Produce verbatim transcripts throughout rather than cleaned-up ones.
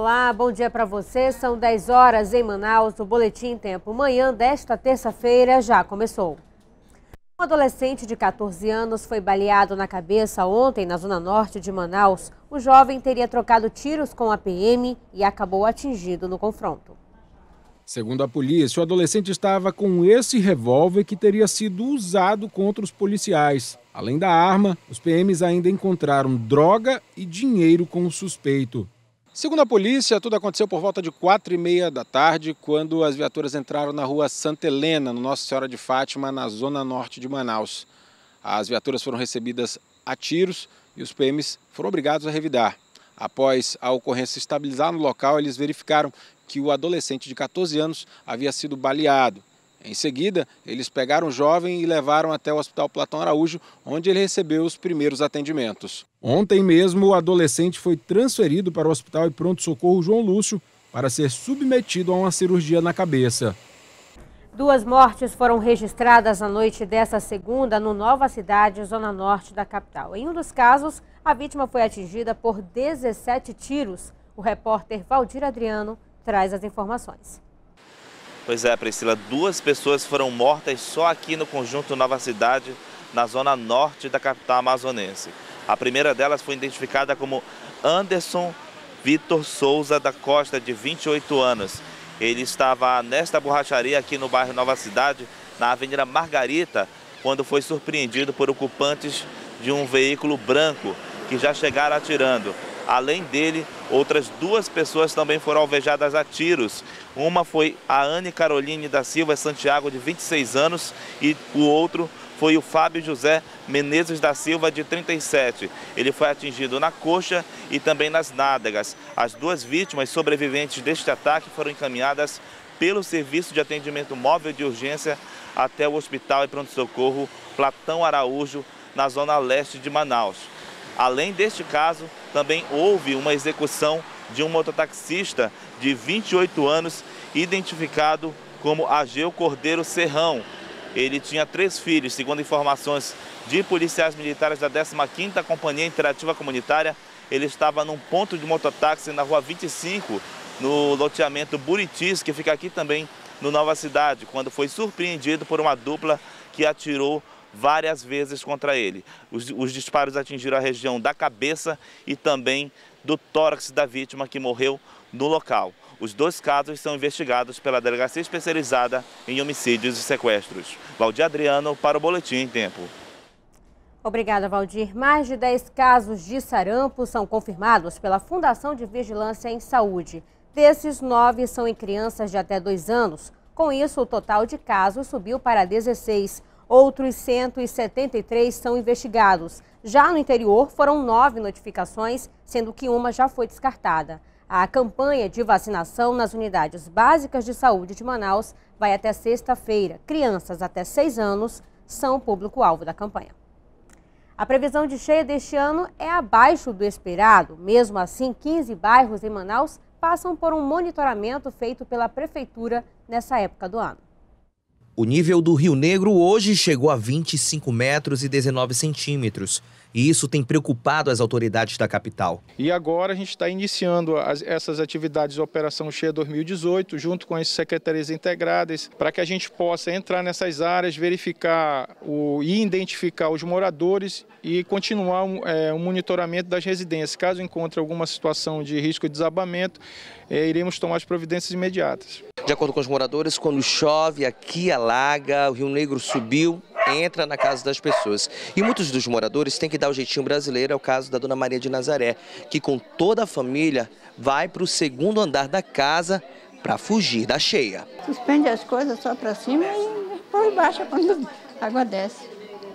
Olá, bom dia para você. São dez horas em Manaus. O Boletim Tempo Manhã desta terça-feira já começou. Um adolescente de quatorze anos foi baleado na cabeça ontem na zona norte de Manaus. O jovem teria trocado tiros com a P M e acabou atingido no confronto. Segundo a polícia, o adolescente estava com esse revólver que teria sido usado contra os policiais. Além da arma, os P Ms ainda encontraram droga e dinheiro com o suspeito. Segundo a polícia, tudo aconteceu por volta de quatro e meia da tarde, quando as viaturas entraram na rua Santa Helena, no Nossa Senhora de Fátima, na zona norte de Manaus. As viaturas foram recebidas a tiros e os P Ms foram obrigados a revidar. Após a ocorrência se estabilizar no local, eles verificaram que o adolescente de quatorze anos havia sido baleado. Em seguida, eles pegaram o jovem e levaram até o Hospital Platão Araújo, onde ele recebeu os primeiros atendimentos. Ontem mesmo, o adolescente foi transferido para o Hospital e Pronto-Socorro João Lúcio para ser submetido a uma cirurgia na cabeça. Duas mortes foram registradas na noite desta segunda no Nova Cidade, zona norte da capital. Em um dos casos, a vítima foi atingida por dezessete tiros. O repórter Valdir Adriano traz as informações. Pois é, Priscila, duas pessoas foram mortas só aqui no conjunto Nova Cidade, na zona norte da capital amazonense. A primeira delas foi identificada como Anderson Vitor Souza da Costa, de vinte e oito anos. Ele estava nesta borracharia aqui no bairro Nova Cidade, na Avenida Margarita, quando foi surpreendido por ocupantes de um veículo branco que já chegaram atirando. Além dele, outras duas pessoas também foram alvejadas a tiros. Uma foi a Anne Caroline da Silva Santiago, de vinte e seis anos, e o outro foi o Fábio José Menezes da Silva, de trinta e sete. Ele foi atingido na coxa e também nas nádegas. As duas vítimas sobreviventes deste ataque foram encaminhadas pelo Serviço de Atendimento Móvel de Urgência até o Hospital e Pronto-Socorro Platão Araújo, na zona leste de Manaus. Além deste caso, também houve uma execução de um mototaxista de vinte e oito anos, identificado como Ageu Cordeiro Serrão. Ele tinha três filhos, segundo informações de policiais militares da décima quinta Companhia Interativa Comunitária. Ele estava num ponto de mototáxi na rua vinte e cinco, no loteamento Buritis, que fica aqui também no Nova Cidade, quando foi surpreendido por uma dupla que atirou várias vezes contra ele. Os, os disparos atingiram a região da cabeça e também do tórax da vítima, que morreu no local. Os dois casos são investigados pela Delegacia Especializada em Homicídios e Sequestros. Valdir Adriano para o Boletim em Tempo. Obrigada, Valdir. Mais de dez casos de sarampo são confirmados pela Fundação de Vigilância em Saúde. Desses, nove são em crianças de até dois anos. Com isso, o total de casos subiu para dezesseis. Outros cento e setenta e três são investigados. Já no interior, foram nove notificações, sendo que uma já foi descartada. A campanha de vacinação nas unidades básicas de saúde de Manaus vai até sexta-feira. Crianças até seis anos são o público-alvo da campanha. A previsão de cheia deste ano é abaixo do esperado. Mesmo assim, quinze bairros em Manaus passam por um monitoramento feito pela Prefeitura nessa época do ano. O nível do Rio Negro hoje chegou a vinte e cinco metros e dezenove centímetros. E isso tem preocupado as autoridades da capital. E agora a gente está iniciando as, essas atividades de Operação Cheia dois mil e dezoito, junto com as secretarias integradas, para que a gente possa entrar nessas áreas, verificar o, e identificar os moradores e continuar um, é, um monitoramento das residências. Caso encontre alguma situação de risco de desabamento, é, iremos tomar as providências imediatas. De acordo com os moradores, quando chove aqui alaga, o Rio Negro subiu, entra na casa das pessoas. E muitos dos moradores têm que dar o jeitinho brasileiro. É o caso da dona Maria de Nazaré, que com toda a família vai para o segundo andar da casa para fugir da cheia. Suspende as coisas só para cima e depois baixa quando a água desce.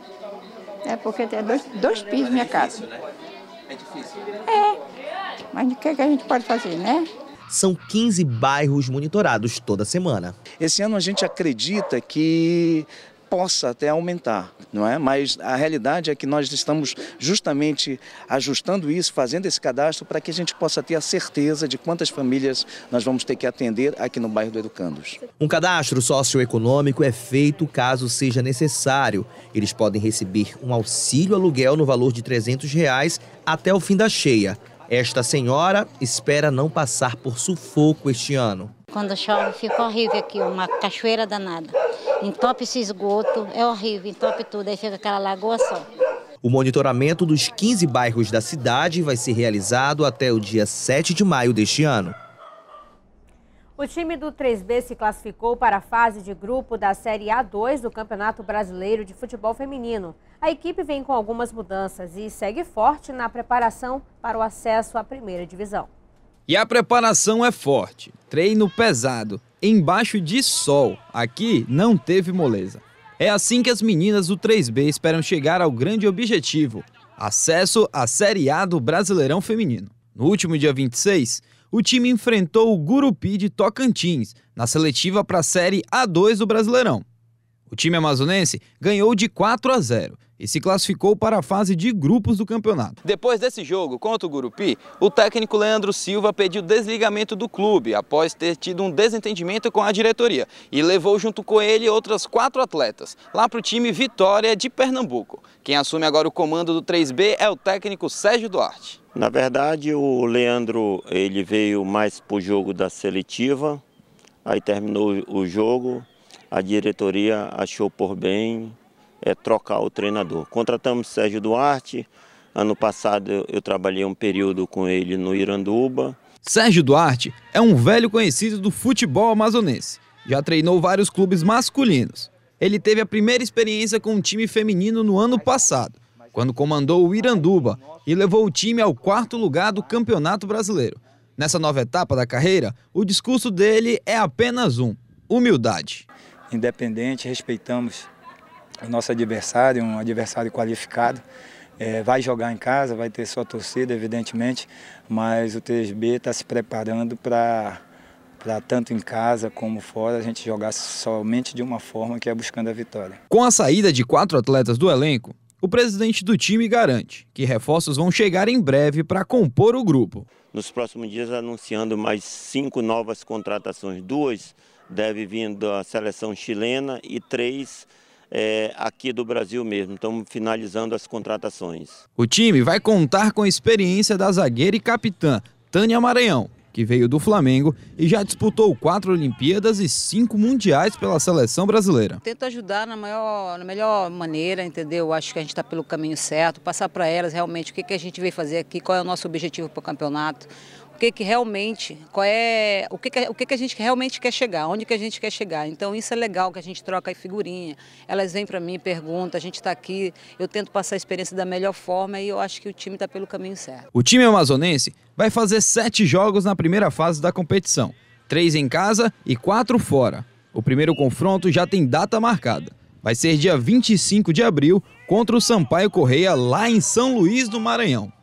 É porque tem dois, dois pisos minha casa. É difícil? É, mas o que, que a gente pode fazer, né? São quinze bairros monitorados toda semana. Esse ano a gente acredita que possa até aumentar, não é? Mas a realidade é que nós estamos justamente ajustando isso, fazendo esse cadastro para que a gente possa ter a certeza de quantas famílias nós vamos ter que atender aqui no bairro do Educandos. Um cadastro socioeconômico é feito caso seja necessário. Eles podem receber um auxílio aluguel no valor de trezentos reais até o fim da cheia. Esta senhora espera não passar por sufoco este ano. Quando chove fica horrível aqui, uma cachoeira danada. Entope esse esgoto, é horrível, entope tudo, aí fica aquela lagoa só. O monitoramento dos quinze bairros da cidade vai ser realizado até o dia sete de maio deste ano. O time do três B se classificou para a fase de grupo da Série A dois do Campeonato Brasileiro de Futebol Feminino. A equipe vem com algumas mudanças e segue forte na preparação para o acesso à primeira divisão. E a preparação é forte, treino pesado, embaixo de sol. Aqui não teve moleza. É assim que as meninas do três B esperam chegar ao grande objetivo, acesso à Série A do Brasileirão Feminino. No último dia vinte e seis, o time enfrentou o Gurupi de Tocantins, na seletiva para a Série A dois do Brasileirão. O time amazonense ganhou de quatro a zero e se classificou para a fase de grupos do campeonato. Depois desse jogo contra o Gurupi, o técnico Leandro Silva pediu desligamento do clube após ter tido um desentendimento com a diretoria e levou junto com ele outras quatro atletas, lá para o time Vitória de Pernambuco. Quem assume agora o comando do três B é o técnico Sérgio Duarte. Na verdade, o Leandro ele veio mais para o jogo da seletiva, aí terminou o jogo, a diretoria achou por bem é, trocar o treinador. Contratamos Sérgio Duarte, ano passado eu, eu trabalhei um período com ele no Iranduba. Sérgio Duarte é um velho conhecido do futebol amazonense, já treinou vários clubes masculinos. Ele teve a primeira experiência com um time feminino no ano passado, quando comandou o Iranduba e levou o time ao quarto lugar do Campeonato Brasileiro. Nessa nova etapa da carreira, o discurso dele é apenas um: humildade. Independente, respeitamos o nosso adversário, um adversário qualificado. É, vai jogar em casa, vai ter sua torcida, evidentemente, mas o três B está se preparando para, para tanto em casa como fora, a gente jogar somente de uma forma, que é buscando a vitória. Com a saída de quatro atletas do elenco, o presidente do time garante que reforços vão chegar em breve para compor o grupo. Nos próximos dias anunciando mais cinco novas contratações, duas devem vir da seleção chilena e três é, aqui do Brasil mesmo. Estamos finalizando as contratações. O time vai contar com a experiência da zagueira e capitã Tânia Maranhão, que veio do Flamengo e já disputou quatro Olimpíadas e cinco Mundiais pela seleção brasileira. Tento ajudar na, maior, na melhor maneira, entendeu? Acho que a gente está pelo caminho certo, passar para elas realmente o que, que a gente veio fazer aqui, qual é o nosso objetivo para o campeonato, o que, que realmente, qual é, o, que, que, o que, que a gente realmente quer chegar, onde que a gente quer chegar. Então isso é legal, que a gente troca aí figurinha, elas vêm para mim, perguntam, a gente está aqui, eu tento passar a experiência da melhor forma e eu acho que o time está pelo caminho certo. O time amazonense vai fazer sete jogos na primeira fase da competição, três em casa e quatro fora. O primeiro confronto já tem data marcada. Vai ser dia vinte e cinco de abril contra o Sampaio Correia lá em São Luís do Maranhão.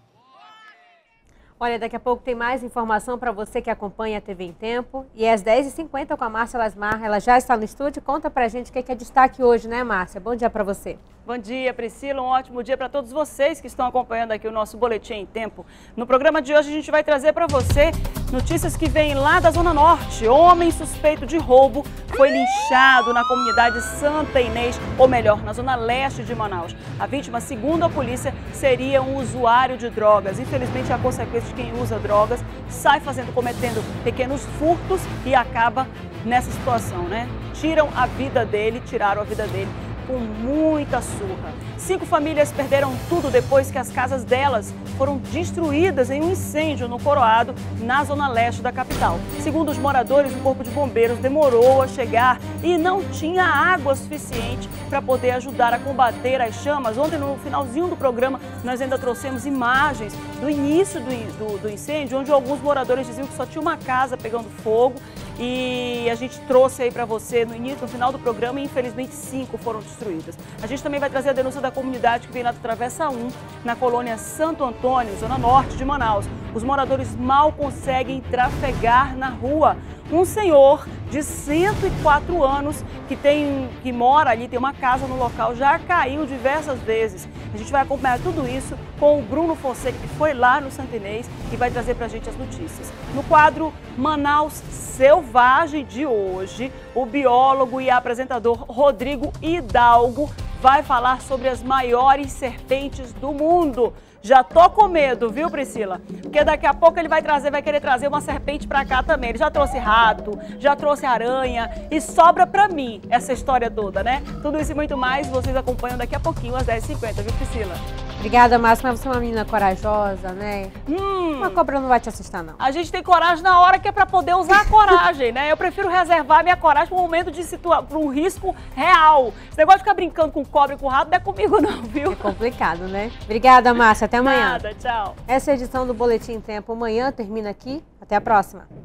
Olha, daqui a pouco tem mais informação para você que acompanha a T V em Tempo. E às dez e cinquenta com a Márcia Lasmar, ela já está no estúdio. Conta pra gente o que é, que é destaque hoje, né, Márcia? Bom dia para você. Bom dia, Priscila. Um ótimo dia para todos vocês que estão acompanhando aqui o nosso Boletim em Tempo. No programa de hoje a gente vai trazer para você notícias que vêm lá da Zona Norte. Homem suspeito de roubo foi linchado na comunidade Santa Inês, ou melhor, na Zona Leste de Manaus. A vítima, segundo a polícia, seria um usuário de drogas. Infelizmente, a consequência de quem usa drogas sai fazendo, cometendo pequenos furtos e acaba nessa situação, né? Tiram a vida dele, tiraram a vida dele com muita surra. Cinco famílias perderam tudo depois que as casas delas foram destruídas em um incêndio no Coroado, na zona leste da capital. Segundo os moradores, o Corpo de Bombeiros demorou a chegar e não tinha água suficiente para poder ajudar a combater as chamas. Ontem, no finalzinho do programa, nós ainda trouxemos imagens do início do, do, do incêndio, onde alguns moradores diziam que só tinha uma casa pegando fogo. E a gente trouxe aí para você no início, no final do programa, e infelizmente cinco foram destruídas. A gente também vai trazer a denúncia da comunidade que vem lá do Travessa um, na colônia Santo Antônio, zona norte de Manaus. Os moradores mal conseguem trafegar na rua. Um senhor de cento e quatro anos que, tem, que mora ali, tem uma casa no local, já caiu diversas vezes. A gente vai acompanhar tudo isso com o Bruno Fonseca, que foi lá no Santa Inês e vai trazer para a gente as notícias. No quadro Manaus Selvagem de hoje, o biólogo e apresentador Rodrigo Hidalgo vai falar sobre as maiores serpentes do mundo. Já tô com medo, viu, Priscila? Porque daqui a pouco ele vai trazer, vai querer trazer uma serpente pra cá também. Ele já trouxe rato, já trouxe aranha e sobra pra mim essa história toda, né? Tudo isso e muito mais vocês acompanham daqui a pouquinho às dez e cinquenta, viu, Priscila? Obrigada, Márcia, mas você é uma menina corajosa, né? Hum, uma cobra não vai te assustar, não. A gente tem coragem na hora que é pra poder usar a coragem, né? Eu prefiro reservar a minha coragem para um momento de situação, para um risco real. Esse negócio de ficar brincando com cobra e com rato não é comigo não, viu? É complicado, né? Obrigada, Márcia. Até amanhã. Nada, tchau. Essa edição do Boletim Tempo amanhã termina aqui. Até a próxima.